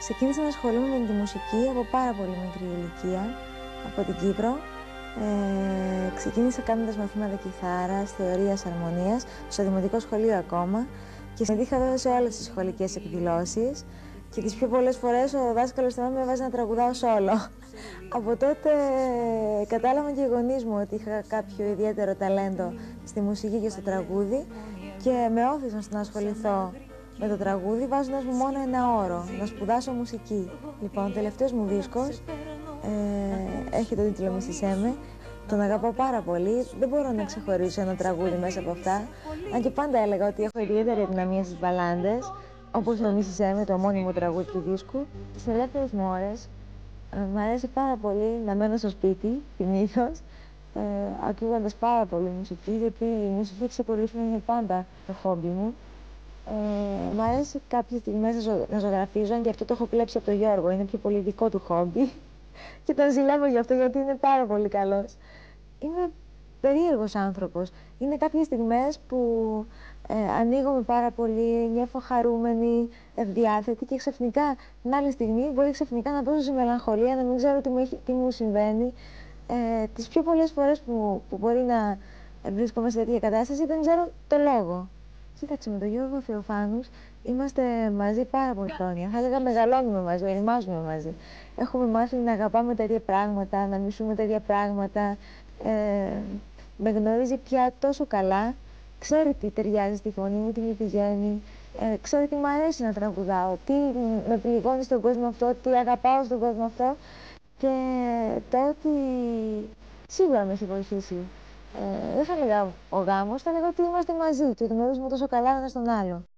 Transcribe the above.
Ξεκίνησα να ασχολούμαι με τη μουσική από πάρα πολύ μικρή ηλικία, από την Κύπρο. Ξεκίνησα κάνοντας μαθήματα κιθάρας, θεωρίας, αρμονίας, στο δημοτικό σχολείο ακόμα και συμμετείχα βέβαια σε όλες τις σχολικές εκδηλώσεις και τις πιο πολλές φορές ο δάσκαλος με έβαζε να τραγουδάω σόλο. Από τότε κατάλαβαν και οι γονείς μου ότι είχα κάποιο ιδιαίτερο ταλέντο στη μουσική και στο τραγούδι και με όθησαν στο να ασχοληθώ με το τραγούδι, βάζοντας μου μόνο ένα όρο, να σπουδάσω μουσική. Λοιπόν, ο τελευταίος μου δίσκος έχει τον τίτλο «Μίσησέ με». Τον αγαπάω πάρα πολύ, δεν μπορώ να ξεχωρίσω ένα τραγούδι μέσα από αυτά. Αν και πάντα έλεγα ότι έχω ιδιαίτερη αδυναμία στις μπαλάντες, όπως το «Μίσησέ με», το ομώνυμο τραγούδι του δίσκου. Τις ελεύθερες μου ώρες μου αρέσει πάρα πολύ να μένω στο σπίτι, συνήθως, ακούγοντας πάρα πολύ μουσική, γιατί η μουσική εξακολουθεί να είναι πάντα το χόμπι μου. Μ' αρέσει κάποιες στιγμές να ζωγραφίζω, και αυτό το έχω κλέψει από τον Γιώργο, είναι πιο πολύ δικό του χόμπι και τον ζηλεύω γι' αυτό, γιατί είναι πάρα πολύ καλός. Είμαι περίεργος άνθρωπος. Είναι κάποιες στιγμές που ανοίγομαι πάρα πολύ, νιώθω χαρούμενη, ευδιάθετη και ξαφνικά την άλλη στιγμή μπορεί ξαφνικά να πέσω σε μελαγχολία, να μην ξέρω τι μου συμβαίνει. Τις πιο πολλές φορές που μπορεί να βρίσκομαι σε τέτοια κατάσταση δεν ξέρω το λόγο. Κοίταξε, με τον Γιώργο Θεοφάνους είμαστε μαζί πάρα πολλά χρόνια. Θα έλεγα μεγαλώνουμε μαζί, οριμάζουμε μαζί. Έχουμε μάθει να αγαπάμε τέτοια πράγματα, να μισούμε τέτοια πράγματα. Με γνωρίζει πια τόσο καλά. Ξέρει τι ταιριάζει στη φωνή μου, τι με πηγαίνει. Ξέρει τι μου αρέσει να τραγουδάω, τι με πληγώνει στον κόσμο αυτό, τι αγαπάω στον κόσμο αυτό. Και το ότι σίγουρα με έχει βοηθήσει. Δεν θα έλεγα ο γάμος, θα έλεγα ότι είμαστε μαζί και γνωρίζουμε τόσο καλά ένα τον άλλο.